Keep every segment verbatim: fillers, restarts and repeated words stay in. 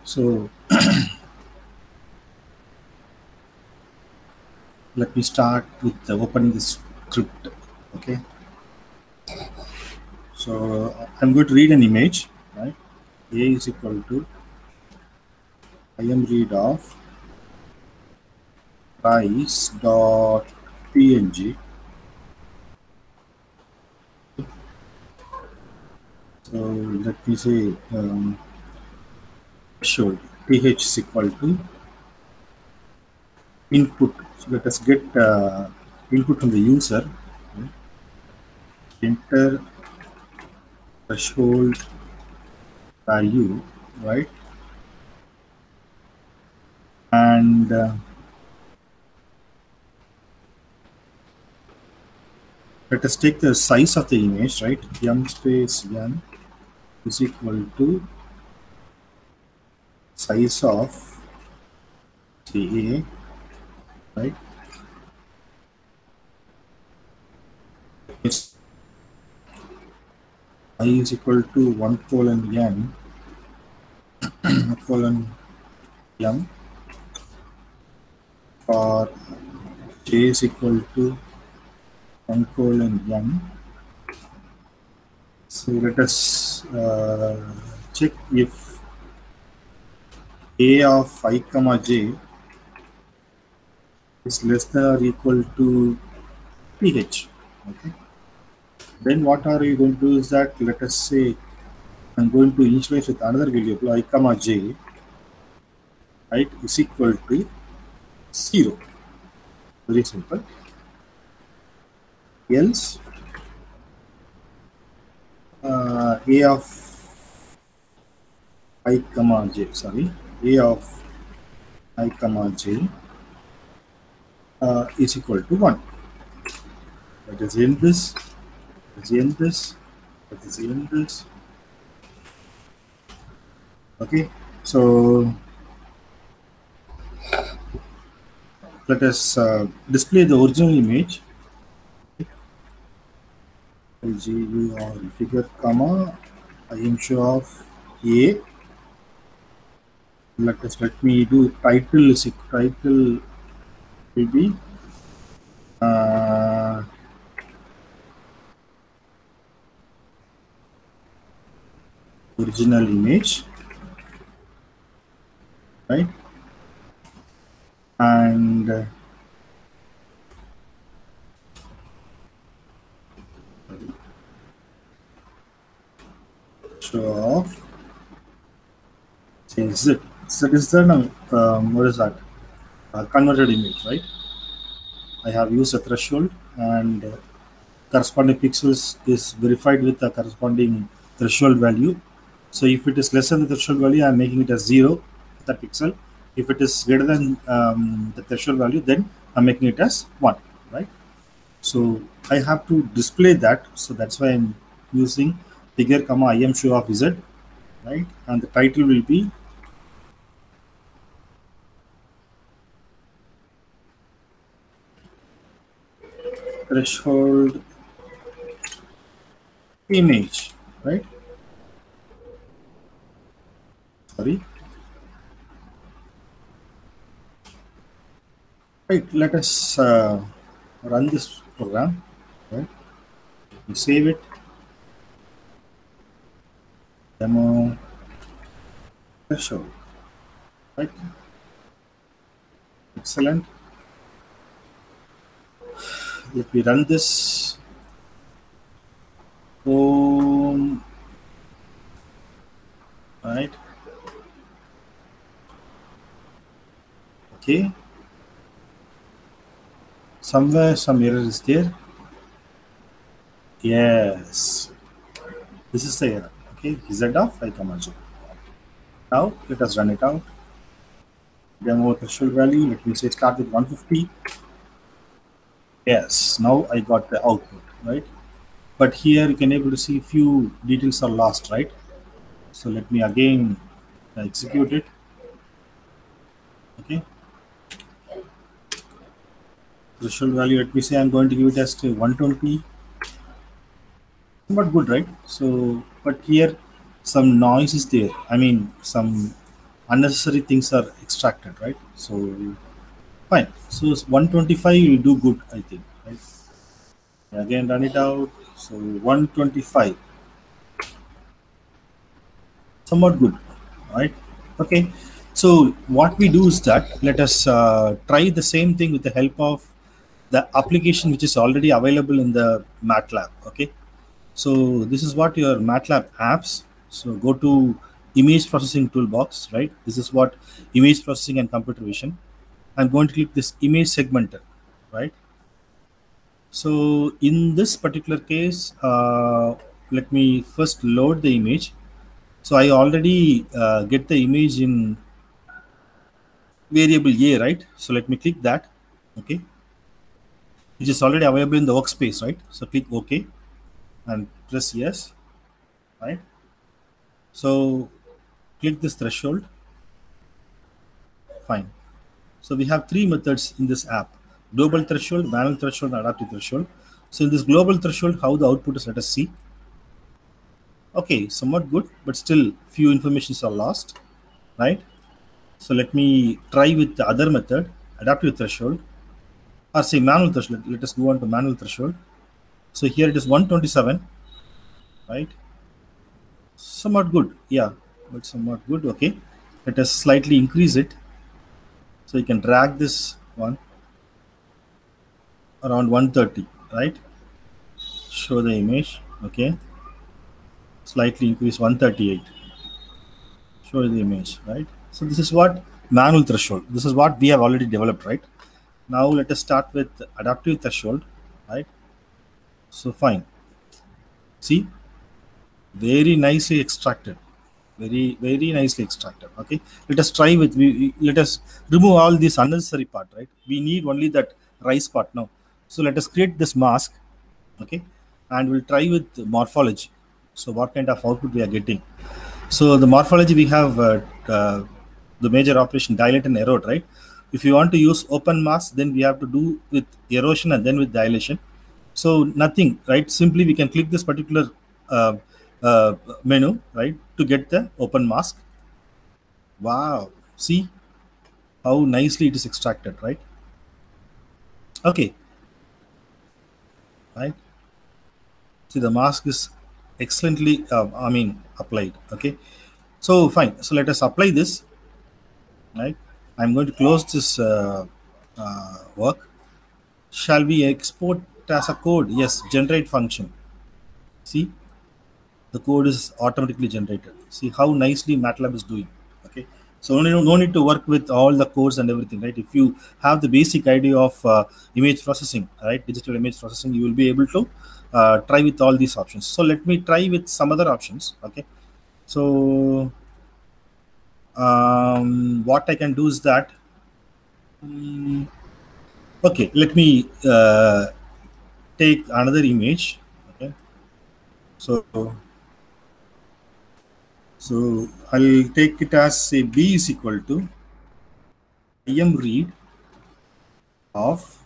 So let me start with the opening the script. Okay, so I'm going to read an image, right? A is equal to imread of price dot png. So let me say um, threshold th is equal to input. So let us get uh, input from the user. Right? Enter threshold value, right? And uh, let us take the size of the image, right? M space n is equal to size of say A, right? It's I is equal to one colon n colon m for j is equal to one colon m. So let us uh, check if a of I comma j is less than or equal to ph. Okay. Then what are you going to do is that let us say I'm going to initialize with another variable I comma j, right, is equal to zero. Very simple. Else uh, a of I comma j, sorry, a of I comma j uh, is equal to one. That is in this, that is in this, that is in this. Okay, so let us uh, display the original image. G U R figure comma I am show of A. Let us let me do title is title will be uh, original image, right? And uh, show off say Z. Z is the um, what is that? Uh, converted image, right? I have used a threshold and uh, corresponding pixels is verified with the corresponding threshold value. So if it is less than the threshold value, I am making it as zero, the pixel. If it is greater than um, the threshold value, then I'm making it as one, right? So I have to display that. So that's why I'm using figure comma I am show of Z, right? And the title will be threshold image, right? Sorry. Right, let us uh, run this program, right? We save it, demo threshold, right? Excellent. If we run this, boom, right? Okay. Somewhere some error is there. Yes, this is the error. Okay, Z of I comma j. Now let us run it out. Demo threshold value. Let me say start with one fifty. Yes, now I got the output, right? But here you can able to see few details are lost, right? So let me again execute it. Okay. Threshold value. Let me say I'm going to give it as to one twenty. But good, right? So, but here some noise is there. I mean, some unnecessary things are extracted, right? So fine. So one twenty-five will do good, I think, right? Again, run it out. So one twenty-five, somewhat good, right? Okay. So what we do is that let us uh, try the same thing with the help of the application which is already available in the MATLAB. Okay. So this is what your MATLAB apps. So go to image processing toolbox, right? This is what image processing and computer vision. I'm going to click this image segmenter, right? So in this particular case, uh, let me first load the image. So I already uh, get the image in variable A, right? So let me click that, okay, which is already available in the workspace, right? So click OK and press yes, right? So click this threshold, fine. So we have three methods in this app: global threshold, manual threshold, and adaptive threshold. So in this global threshold, how the output is, let us see. Okay, somewhat good, but still few informations are lost, right? So let me try with the other method, adaptive threshold, or say manual threshold. Let us go on to manual threshold. So here it is one twenty-seven, right? Somewhat good, yeah, but somewhat good. Okay, let us slightly increase it. So you can drag this one around one thirty, right? Show the image, okay. Slightly increase one thirty-eight. Show the image, right? So this is what manual threshold. This is what we have already developed, right? Now let us start with adaptive threshold, right? So fine. See, very nicely extracted. Very, very nicely extracted. Okay. Let us try with, we, let us remove all this unnecessary part, right? We need only that rice part now. So let us create this mask, okay, and we'll try with morphology. So what kind of output we are getting. So the morphology we have uh, uh, the major operation dilate and erode, right? If you want to use open mask, then we have to do with erosion and then with dilation. So nothing, right? Simply we can click this particular uh, uh, menu, right, to get the open mask. Wow, see how nicely it is extracted, right? Okay, right. See, the mask is excellently, uh, I mean, applied. Okay, so fine. So let us apply this, right? I'm going to close this uh, uh, work. Shall we export as a code? Yes, generate function. See, the code is automatically generated. See how nicely MATLAB is doing. Okay, so no, no need to work with all the codes and everything, right? If you have the basic idea of uh, image processing, right, digital image processing, you will be able to uh, try with all these options. So let me try with some other options. Okay, so um, what I can do is that. Um, okay, let me uh, take another image. Okay, so so I'll take it as say b is equal to im read of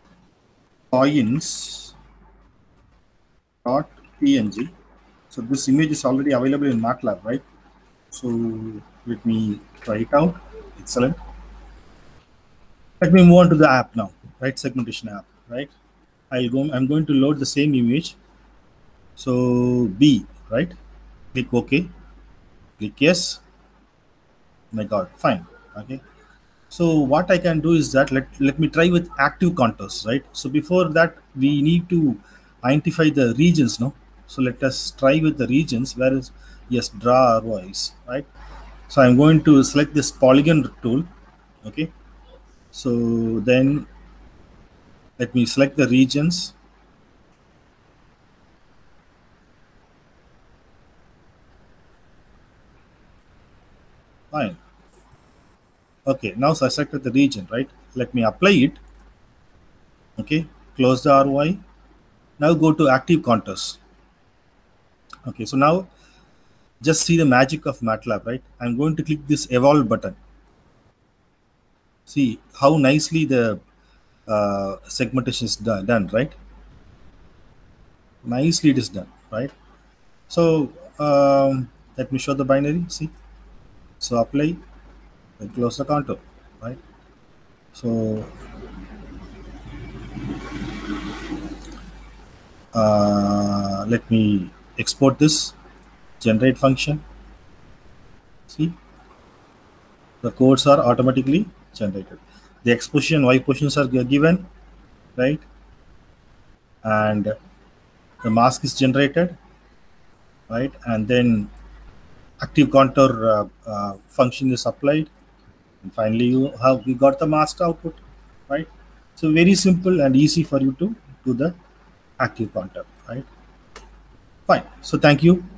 coins dot png. So this image is already available in MATLAB, right? So let me try it out. Excellent. Let me move on to the app now, right? Segmentation app, right? I'll go. I'm going to load the same image. So B, right? Click OK. Click yes. My God, fine. Okay. So what I can do is that let let me try with active contours, right? So before that, we need to identify the regions, no? So let us try with the regions. Where is yes, draw voice, right? So I'm going to select this polygon tool. Okay. So then let me select the regions. Fine. Okay, now so I selected the region, right? Let me apply it. Okay, close the R O I. Now go to active contours. Okay, so now just see the magic of MATLAB, right? I'm going to click this evolve button. See how nicely the uh, segmentation is done, done, right? Nicely it is done, right? So um, let me show the binary. See, so apply. then close the contour, right? So uh, let me export this generate function. See, the codes are automatically generated. The X position, Y positions are given, right? And the mask is generated, right? And then active contour uh, uh, function is applied, and finally you have we got the mask output, right? So very simple and easy for you to do the active contour, right? Fine. So thank you.